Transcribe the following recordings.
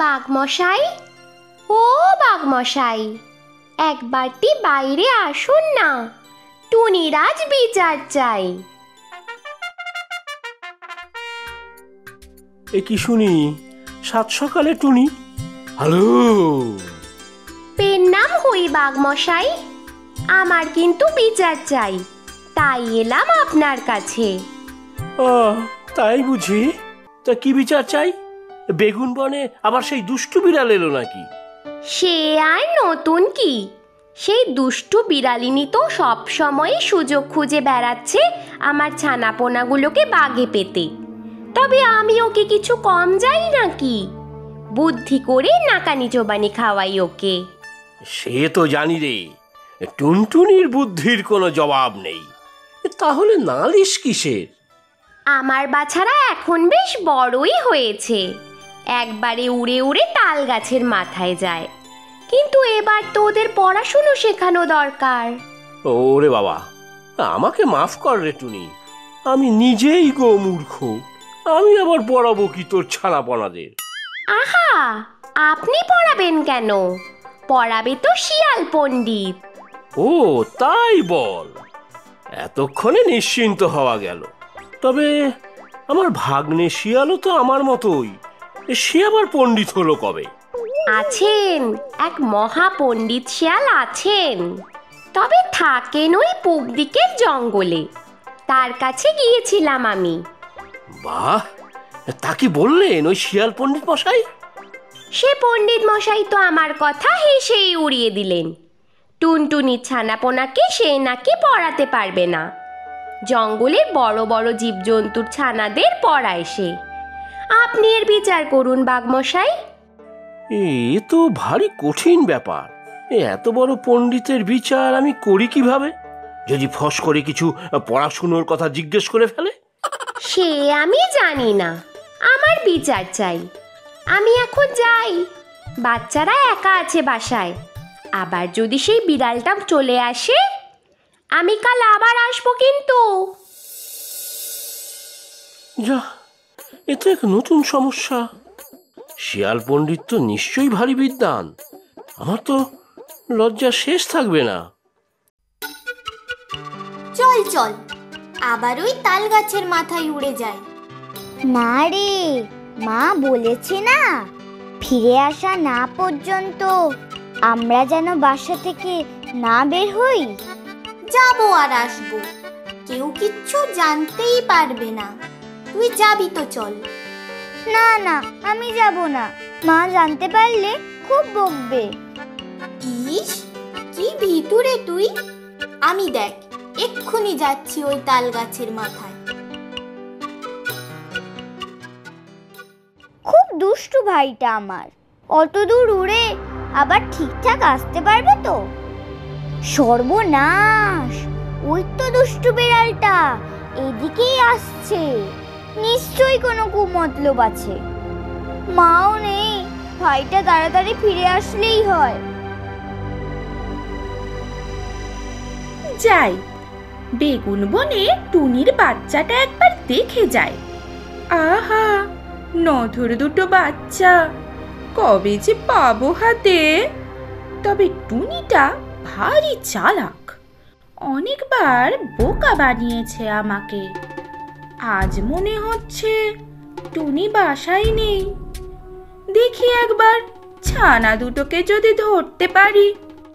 বাঘমশাই, ও বাঘমশাই, একবারটি বাইরে আসুন না, টুনির আজ বিচার চাই। এ কি শুনি, সাত সকালে টুনি? হ্যালো, পেন নাম হই বাঘমশাই, আমার কিন্তু বিচার চাই, তাই এলাম আপনার কাছে। তাই বুঝি? তা কি বিচার চাই? বেগুন বনে আবার সেই দুষ্টু বিড়াল এলো নাকি? সে আর নতুন কি, সেই দুষ্টু বিড়ালিনী তো সব সময় সুযোগ খুঁজে বেড়াচ্ছে আমার ছানাপোনাগুলোকে বাগে পেতে। তবে আমি ওকে কিছু কম যাই নাকি? বুদ্ধি করে নাকানি চোবানি খাওয়াই ওকে। সে তো জানি রে, টুনটুনির বুদ্ধির কোনো জবাব নেই। তাহলে নালিশ কিসের? আমার বাছারা এখন বেশ বড়ই হয়েছে, একবারে উড়ে উড়ে তাল গাছের মাথায় যায়। কিন্তু এবার তো ওদের পড়াশুনো শেখানো দরকার। ওরে বাবা, আমাকে মাফ কর রে টুনি, আমি নিজেই গো মূর্খ। আমি আবার পড়াবো কি তোর ছানাপনাদের? আহা, আপনি পড়াবেন কেন? পড়াবে তো শিয়াল পণ্ডিত। ও তাই বল, এতক্ষণে নিশ্চিন্ত হওয়া গেল। তবে আমার ভাগ্নে শিয়ালও তো আমার মতোই, সে আবার পণ্ডিত হলো কবে? আছেন, এক মহা পণ্ডিত শিয়াল আছেন, তবে থাকেন ওই পূব দিকের জঙ্গলে। তার কাছে গিয়েছিলাম আমি। বাহ, তা কি বললেন ওই শিয়াল পণ্ডিত মশাই? সে পণ্ডিত মশাই তো আমার কথা হেসেই উড়িয়ে দিলেন। টুনটুনির ছানাপোনাকে সে নাকি পড়াতে পারবে না, জঙ্গলের বড় বড় জীবজন্তুর ছানাদের পড়ায় সে। আপনি এর বিচার করুন বাঘমশাই। এ তো ভারী কঠিন ব্যাপার। এত বড় পণ্ডিতের বিচার আমি করি কিভাবে? যদি ফস করে কিছু পড়াশুনোর কথা জিজ্ঞেস করে ফেলে? সে আমি জানি না, আমার বিচার চাই। আমি এখন যাই, বাচ্চারা একা আছে বাসায়। আবার যদি সেই বিড়ালটা চলে আসে, আমি কাল আবার আসবো কিন্তু। যা, এ তো এক নতুন সমস্যা। শিয়াল পণ্ডিত তো নিশ্চয়ই ভারী বিদ্বান, আমার তো লজ্জা শেষ থাকবে না। চল চল, আবার ওই তাল গাছের মাথায় উড়ে যায়। না রে, মা বলেছে না, ফিরে আসা না পর্যন্ত আমরা যেন বাসা থেকে না বের হই। যাবো আর আসবো, কেউ কিচ্ছু জানতেই পারবে না। তুই যাবি তো চল। না না, আমি যাব না, মা জানতে পারলে খুব বকবে। ইস, কি ভিতুরে তুই! আমি দেখ এক্ষুনি যাচ্ছি ওই তাল গাছের মাথায়। খুব দুষ্টু ভাইটা আমার, অত দূর উড়ে আবার ঠিকঠাক আসতে পারবে তো? সর্বনাশ, ওই তো দুষ্টু বিড়ালটা এদিকেই আসছে, নিশ্চয়ই কোনো কুমতলব আছে। মাও নেই, ভাইটা তাড়াতাড়ি ফিরে আসলেই হয়। যাই, বেগুন বনে টুনির বাচ্চাটা একবার দেখে যায়। আহা, নধর দুটো বাচ্চা, কবে যে পাবো হাতে। তবে টুনিটা ভারী চালাক, অনেকবার বোকা বানিয়েছে আমাকে। আজ মনে হচ্ছে টুনি বাসায় নেই। দেখি একবার ছানা দুটোকে যদি ধরতে পারি।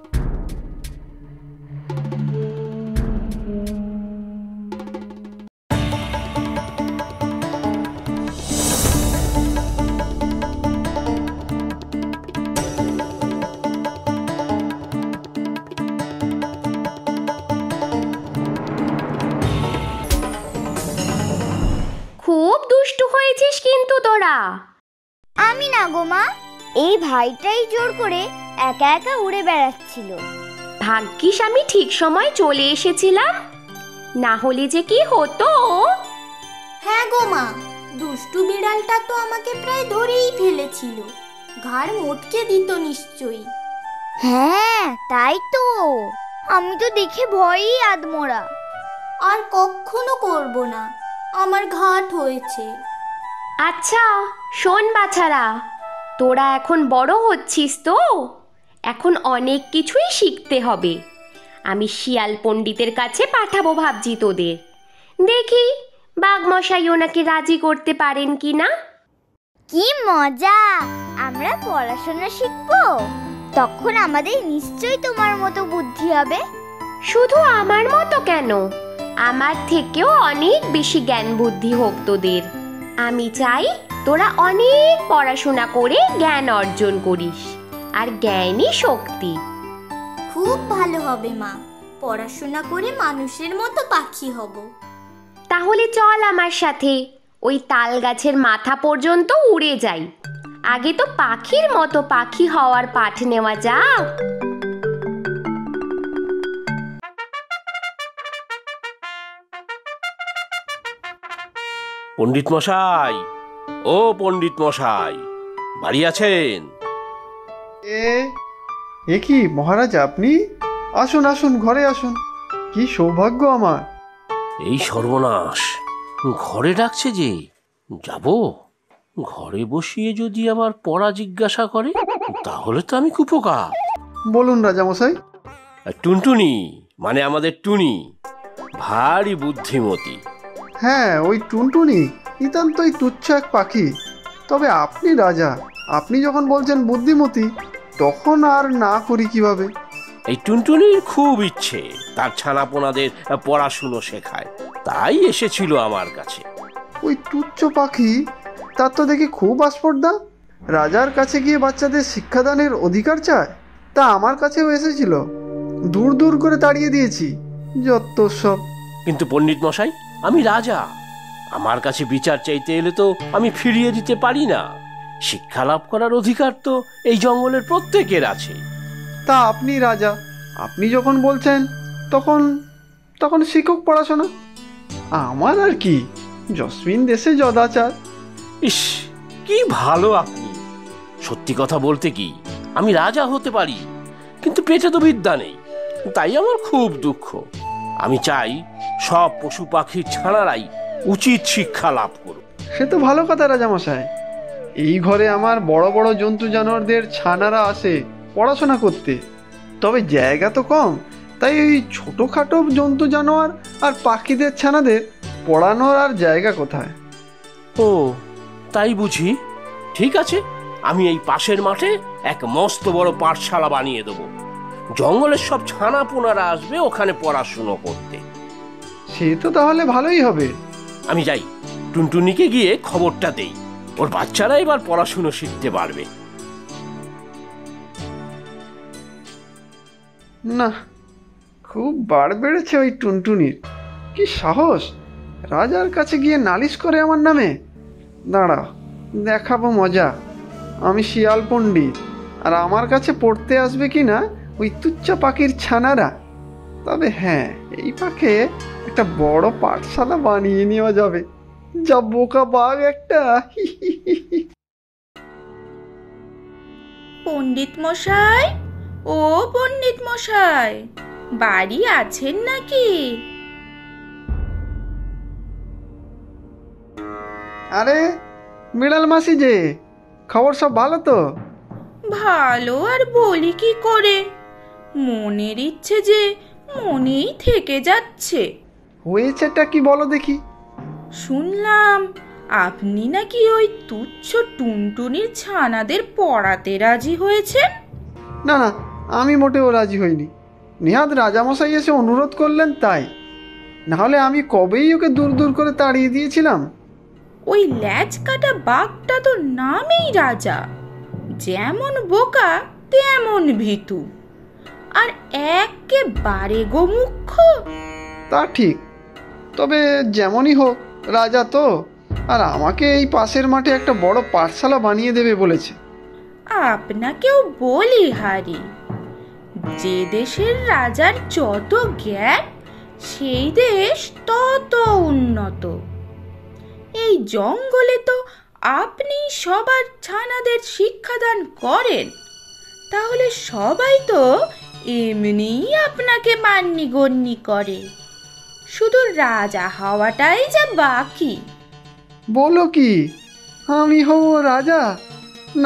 খুব দুষ্টু হয়েছিস কিন্তু তোরা। আমি না গো মা, এই ভাইটাই জোর করে একা একা উড়ে বেড়াচ্ছিল। ভাগ্যিস আমি ঠিক সময় চলে এসেছিলাম, না হলে যে কি হতো। হ্যাঁ গো মা, দুষ্টু বিড়ালটা তো আমাকে প্রায় ধরেই ফেলেছিল, ঘাড় মোটকে দিত নিশ্চয়ই। হ্যাঁ তাই তো, আমি তো দেখে ভয়ই আদমোরা। আর কখনো করব না, আমার ঘাট হয়েছে। আচ্ছা শোন বাছারা, তোরা এখন বড় হচ্ছিস তো, এখন অনেক কিছুই শিখতে হবে। আমি শিয়াল পণ্ডিতের কাছে পাঠাবো ভাবছি তোদের। দেখি বাঘমশাই ওনাকে রাজি করতে পারেন কি না। কি মজা! আমরা পড়াশোনা শিখবো, তখন আমাদের নিশ্চয়ই তোমার মতো বুদ্ধি হবে। শুধু আমার মতো কেন, আমার থেকেও অনেক বেশি জ্ঞান বুদ্ধি হোক তোদের। আমি চাই তোরা অনেক পড়াশোনা করে জ্ঞান অর্জন করিস, আর জ্ঞানই শক্তি। খুব ভালো হবে মা, পড়াশোনা করে মানুষের মতো পাখি হব। তাহলে চল আমার সাথে, ওই তাল গাছের মাথা পর্যন্ত উড়ে যাই। আগে তো পাখির মতো পাখি হওয়ার পাঠ নেওয়া যাক। পণ্ডিত মশাই, ও পণ্ডিত মশাই, বাড়ি আছেন? এ কি মহারাজ, আপনি আসুন আসুন, ঘরে আসুন। কি সৌভাগ্য আমার। এই সর্বনাশ, ঘরে ডাকছে যে, যাব? ঘরে বসিয়ে যদি আবার পড়া জিজ্ঞাসা করে, তাহলে তো আমি কুপোকা। বলুন রাজামশাই। টুনটুনি, মানে আমাদের টুনি, ভারী বুদ্ধিমতী। হ্যাঁ, ওই টুনটুনি নিতান্তই তুচ্ছ এক পাখি। তবে আপনি রাজা, আপনি যখন বলছেন বুদ্ধিমতী, তখন আর না করি কিভাবে। এই টুনটুনির খুব ইচ্ছে তার ছানাপোনাদের পড়াশুনো শেখায়, তাই এসেছিল আমার কাছে। ওই তুচ্ছ পাখি, তার তো দেখি খুব আস্পর্ধা। রাজার কাছে গিয়ে বাচ্চাদের শিক্ষাদানের অধিকার চায়। তা আমার কাছেও এসেছিল, দূর দূর করে তাড়িয়ে দিয়েছি। যত সব। কিন্তু পণ্ডিত মশাই, আমি রাজা, আমার কাছে বিচার চাইতে এলে তো আমি ফিরিয়ে দিতে পারি না। শিক্ষা লাভ করার অধিকার তো এই জঙ্গলের প্রত্যেকের আছে। তা আপনি রাজা, আপনি যখন বলছেন, তখন তখন শিক্ষক পড়াশোনা। আমার আর কি, জসমিন দেশে যদাচার। ইস, কি ভালো আপনি! সত্যি কথা বলতে কি, আমি রাজা হতে পারি, কিন্তু পেটে তো বিদ্যা নেই। তাই আমার খুব দুঃখ। আমি চাই সব পশু পাখির ছানারাই উচিত শিক্ষা লাভ করুক। সে তো ভালো কথা রাজামশাই। এই ঘরে আমার বড় বড় জন্তু জানোয়ারদের ছানারা আসে পড়াশোনা করতে। তবে জায়গা তো কম, তাই ওই ছোটোখাটো জন্তু জানোয়ার আর পাখিদের ছানাদের পড়ানোর আর জায়গা কোথায়। ও তাই বুঝি? ঠিক আছে, আমি এই পাশের মাঠে এক মস্ত বড় পাঠশালা বানিয়ে দেবো। জঙ্গলের সব ছানাপোনারা আসবে ওখানে পড়াশুনো করতে। সে তো তাহলে ভালোই হবে। আমি যাই, টুনটুনিকে গিয়ে খবরটা দেই, ওর বাচ্চারা এবার পড়াশুনো শিখতে পারবে। না, খুব বাড় বেড়েছে ওই টুনটুনির। কি সাহস, রাজার কাছে গিয়ে নালিশ করে আমার নামে। দাঁড়া, দেখাবো মজা। আমি শিয়াল পণ্ডিত, আর আমার কাছে পড়তে আসবে কি না ওই তুচ্ছ পাখির ছানারা। তবে হ্যাঁ, এই পাখে একটা বড় পাঠশালা বানিয়ে নেওয়া যাবে। যা বোকা বাঘ একটা। পণ্ডিত মশাই, ও পণ্ডিত মশাই, বাড়ি আছেন নাকি? আরে বিড়াল মাসি যে, খবর সব ভালো তো? ভালো আর বলি কি করে, মনের ইচ্ছে যে মনেই থেকে যাচ্ছে। হয়েছেটা কি বলো দেখি। শুনলাম আপনি নাকি ওই তুচ্ছ টুনটুনির ছানাদের পড়াতে রাজি হয়েছেন। না না, আমি মোটেও রাজি হইনি। নিহাত রাজামশাই এসে অনুরোধ করলেন তাই, নাহলে আমি কবেই ওকে দূর দূর করে তাড়িয়ে দিয়েছিলাম। ওই ল্যাজ কাটা বাঘটা তো নামেই রাজা, যেমন বোকা তেমন ভীতু, আর একেবারে গোমুখ্য। তা ঠিক, তবে যেমনই হোক রাজা তো, আর আমাকে এই পাশের মাঠে একটা বড় পাঠশালা বানিয়ে দেবে বলেছে। আপনাকেও বলি হারি, যে দেশের রাজার যত জ্ঞান, সেই দেশ তত উন্নত। এই জঙ্গলে তো আপনি সবার ছানাদের শিক্ষাদান করেন, তাহলে সবাই তো এমনিই আপনাকে মান্যিগণ্যি করে। শুধু রাজা হওয়াটাই যা বাকি। বলো কি, আমি হব রাজা? না না,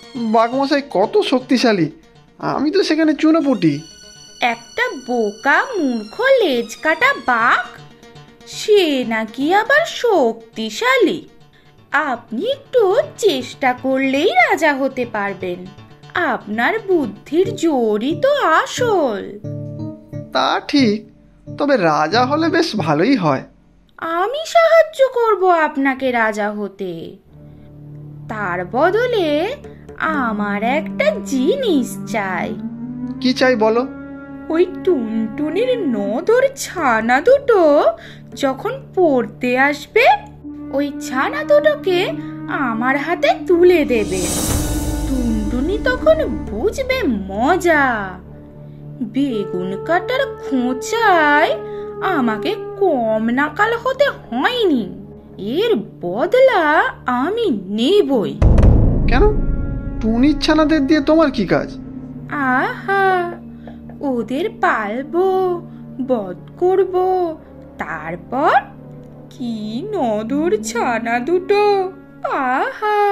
বাঘমশাই কত শক্তিশালী, আমি তো সেখানে চুনোপুটি। একটা বোকা মূর্খ লেজ কাটা বাঘ, সে নাকি আবার শক্তিশালী। আপনি একটু চেষ্টা করলেই রাজা হতে পারবেন। আপনার বুদ্ধির জোরই তো আসল। তা ঠিক, তবে রাজা হলে বেশ ভালোই হয়। আমি সাহায্য করব আপনাকে রাজা হতে। তার বদলে আমার একটা জিনিস চাই। কি চাই বলো? ওই টুনটুনির নদর ছানা দুটো যখন পড়তে আসবে, ওই ছানা দুটোকে আমার হাতে তুলে দেবে। টুনটুনি তখন বুঝবে মজা। বেগুন কাটার খোঁচায় আমাকে কম নাকাল হতে হয়নি, এর বদলা আমি নেবই। কেন? টুনির ছানাদের দিয়ে তোমার কি কাজ? আহা, ওদের পালবো, বধ করব, তারপর কি নদর ছানা দুটো, আহা।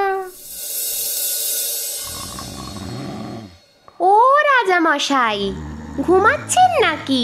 ও রাজা মশাই, ঘুমাচ্ছেন নাকি?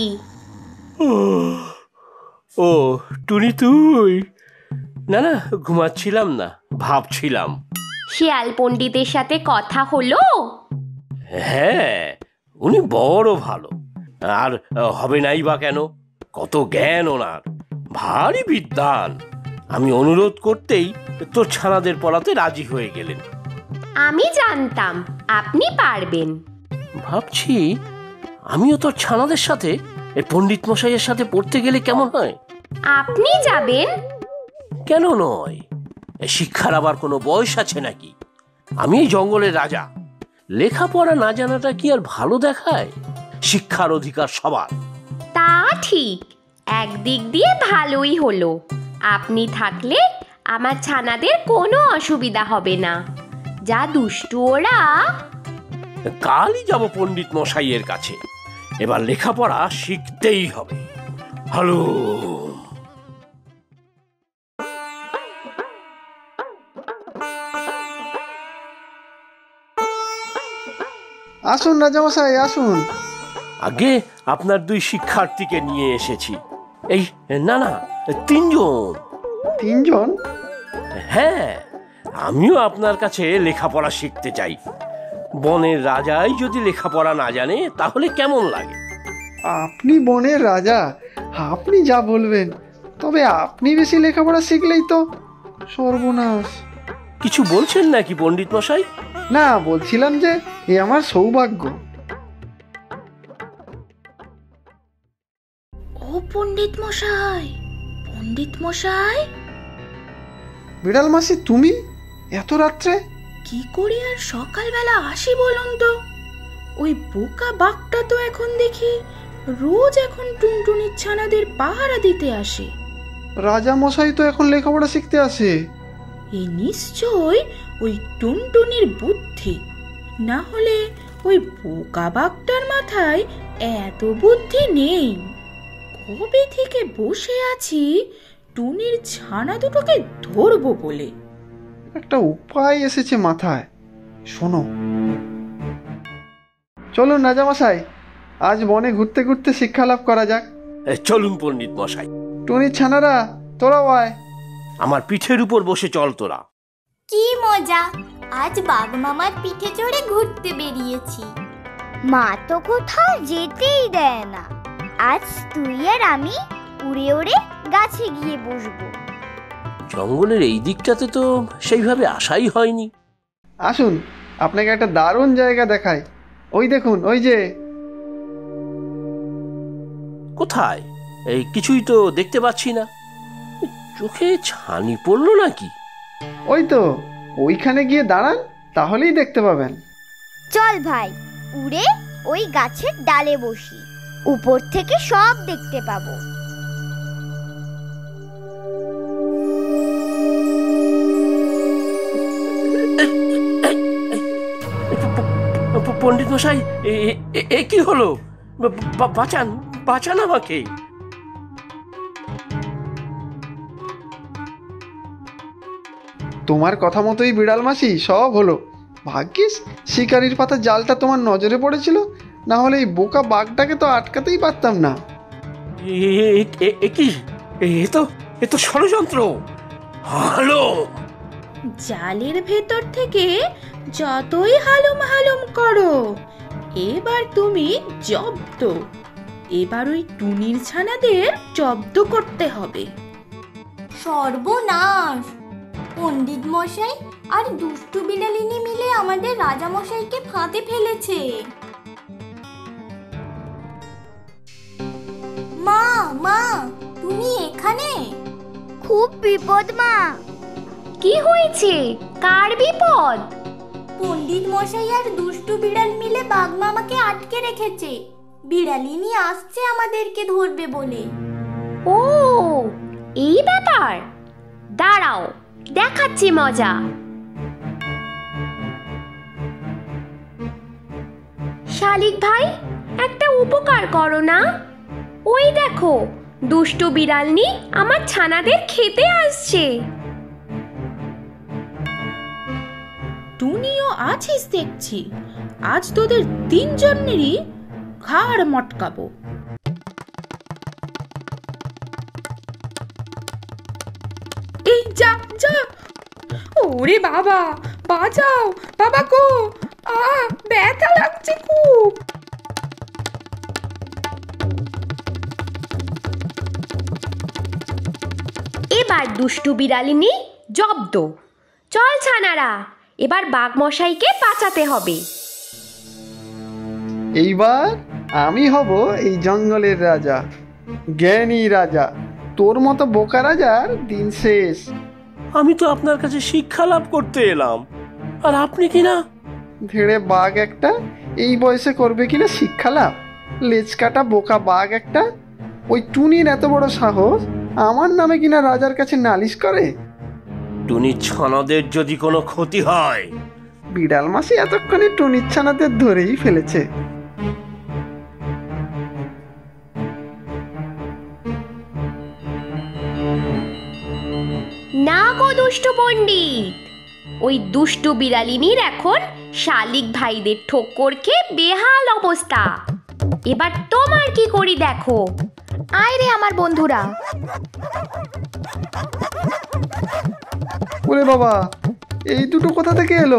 ও টুনি, তুই? না না, ঘুমাচ্ছিলাম না, ভাবছিলাম। শিয়াল পণ্ডিতের সাথে কথা হলো? হ্যাঁ, উনি বড় ভালো। আর হবে নাই বা কেন? কত জ্ঞান ওনার, ভারী বিদ্বান। আমি অনুরোধ করতেই তোর ছানাদের পড়াতে রাজি হয়ে গেলেন। আমি জানতাম আপনি পারবেন। ভাবছি আমিও তোর ছানাদের সাথে এই পণ্ডিত মশাইয়ের সাথে পড়তে গেলে কেমন হয়? আপনি যাবেন? কেন নয়, শিক্ষার আবার কোনো বয়স আছে নাকি? আমি এই জঙ্গলের রাজা, লেখাপড়া না জানাটা কি আর ভালো দেখায়? শিক্ষার অধিকার সবার। তা ঠিক, একদিক দিয়ে ভালোই হলো। আপনি থাকলে আমার ছানাদের কোনো অসুবিধা হবে না। যা দুষ্টু ওরা। কালই যাব পণ্ডিত মশাইয়ের কাছে। এবার লেখাপড়া শিখতেই হবে। হ্যালো। আসুন রাজামশাই, আসুন। আগে আপনার দুই শিক্ষার্থীকে নিয়ে এসেছি। এই না না, তিনজন। তিনজন? হ্যাঁ, আমিও আপনার কাছে লেখাপড়া শিখতে চাই। বনের রাজাই যদি লেখাপড়া না জানে তাহলে কেমন লাগে? আপনি বনের রাজা, আপনি যা বলবেন। তবে আপনি বেশি লেখাপড়া শিখলেই তো সর্বনাশ। কিছু বলছেন নাকি পণ্ডিত মশাই? না, বলছিলাম যে এ আমার সৌভাগ্য। ও পণ্ডিত মশাই, পণ্ডিত মশাই। বিড়াল মাসি, তুমি এত রাত্রে? কি করে আর সকালবেলা আসি বলুন তো? ওই বোকা বাঘটা তো এখন দেখি রোজ এখন টুনটুনির ছানাদের পাহারা দিতে আসে। রাজা মশাই তো এখন লেখাপড়া শিখতে আসে। এ নিশ্চয় ওই টুনটুনির বুদ্ধি, না হলে ওই বোকা বাঘটার মাথায় এত বুদ্ধি নেই। কবে থেকে বসে আছি টুনির ছানা দুটোকে ধরবো বলে। একটা উপায় এসেছে মাথায়, শোনো। চলুন রাজামশাই, আজ বনে ঘুরতে ঘুরতে শিক্ষা লাভ করা যাক। চলুন পণ্ডিত মশাই। টুনির ছানারা, তোরাও আয়। আমার পিঠের উপর বসে চল তোরা। কি মজা, আজ বাঘ মামার পিঠে চড়ে ঘুরতে বেরিয়েছি। মা তো কোথাও যেতেই দেয় না। আজ তুই আর আমি উড়ে উড়ে গাছে গিয়ে বসবো। জঙ্গলের এই দিকটাতে তো সেইভাবে আশাই হয়নি। আসুন, আপনাকে একটা দারুণ জায়গা দেখাই। ওই দেখুন, ওই যে। কোথায়? এই কিছুই তো দেখতে পাচ্ছি না। চোখে ছানি পড়লো নাকি? ওই তো, ওইখানে গিয়ে দাঁড়ান, তাহলেই দেখতে পাবেন। চল ভাই, উড়ে ওই গাছের ডালে বসি, উপর থেকে সব দেখতে পাবো। পণ্ডিত মশাই, এ কি হলো? বাঁচান, বাঁচান আমাকে। তোমার কথা মতোই বিড়াল মাসি, সব হলো। ভাগ্যিস শিকারির পাতা জালটা তোমার নজরে পড়েছিল, না হলে এই বোকা বাঘটাকে তো আটকাতেই পারতাম না। কি এ তো ষড়যন্ত্র। হ্যালো, জালের ভেতর থেকে যতই হালুম হালুম করো, এবার তুমি জব্দ। এবার ওই টুনির ছানাদের জব্দ করতে হবে। সর্বনাশ! পণ্ডিত মশাই আর দুষ্টু বিড়ালিনী মিলে আমাদের রাজা মশাইকে ফাঁদে ফেলেছে। মা মা, তুমি এখানে? খুব বিপদ মা। কি হয়েছে? কার বিপদ? পণ্ডিত মশাই আর দুষ্টু বিড়াল মিলে বাঘ মামাকে আটকে রেখেছে। বিড়ালিনী আসছে আমাদেরকে ধরবে বলে। ও, এই ব্যাপার। দাঁড়াও, দেখাচ্ছি মজা। শালিক ভাই, একটা উপকার করো না। ওই দেখো, দুষ্টু বিড়ালনি আমার ছানাদের খেতে আসছে। টুনিও আছিস দেখছি। আজ তোদের তিনজনেরই ঘাড় মটকাবো। এই যা যা! ওরে বাবা, বাঁচাও বাবা গো! ব্যথা লাগছে খুব। এবার দুষ্টু বিড়ালিনী জব্দ। চল ছানারা, এবার বাঘ মশাইকে বাঁচাতে হবে। এইবার আমি হব এই জঙ্গলের রাজা, জ্ঞানী রাজা। তোর মতো বোকা রাজার দিন শেষ। আমি তো আপনার কাছে শিক্ষা লাভ করতে এলাম, আর আপনি কিনা ধেড়ে বাঘ একটা, এই বয়সে করবে কিনা শিক্ষা লাভ? লেজ কাটা বোকা বাঘ একটা। ওই টুনির এত বড় সাহস, আমার নামে কিনা রাজার কাছে নালিশ করে। টুনির ছানাদের যদি কোনো ক্ষতি হয়। বিড়াল মাসি এতক্ষণে টুনির ছানাদের ধরেই ফেলেছে। না গো দুষ্টু পণ্ডিত, ওই দুষ্টু বিড়ালিনীর এখন শালিক ভাইদের ঠোক্কর খেয়ে বেহাল অবস্থা। এবার তোমার কি করি দেখো। আয় রে আমার বন্ধুরা। ওরে বাবা, এই দুটো কোথা থেকে এলো?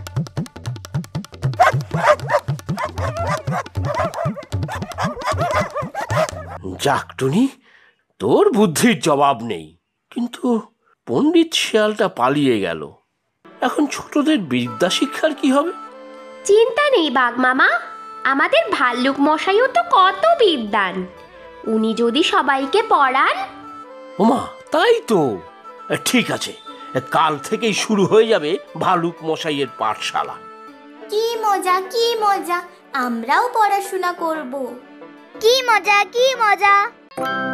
যাক টুনি, তোর বুদ্ধির জবাব নেই, কিন্তু পণ্ডিত শিয়ালটা পালিয়ে গেল। এখন ছোটদের বিদ্যা শিক্ষার কি হবে? চিন্তা নেই বাঘ মামা, আমাদের ভাল্লুক মশাইও তো কত বিদ্বান। উনি যদি সবাইকে পড়ান। ওমা, তাই তো। ঠিক আছে, কাল থেকেই শুরু হয়ে যাবে ভালুক মশাইয়ের পাঠশালা। কি মজা কি মজা, আমরাও পড়াশোনা করব। কি মজা কি মজা!